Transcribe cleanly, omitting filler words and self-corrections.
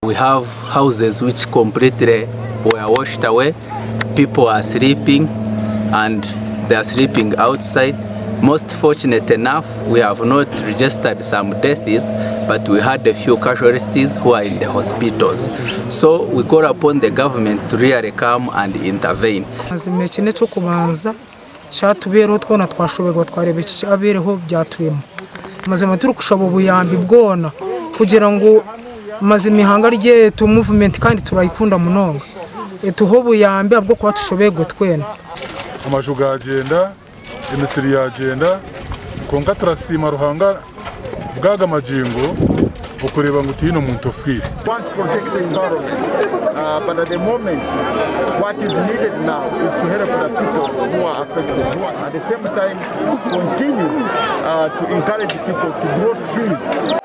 We have houses which completely were washed away. People are sleeping and they are sleeping outside. Most fortunate enough, we have not registered some deaths, but we had a few casualties who are in the hospitals. So we call upon the government to really come and intervene. cyatubereho twona twashoberwa twarebe abereho byaturimo maze maturu kushabo buyambi bwona kugira ngo maze imihanga rye tu movement kandi turayikunda munonga etuho buyambi abwo kwa tushoberwa twena amashuga agenda emisiri yagenda konka turasima ruhanga bwaga majingo ukureba ngo tino muntu ofire. Want to protect the environment, but at the moment what is needed now is to help the people who are affected, at the same time continue to encourage people to grow trees.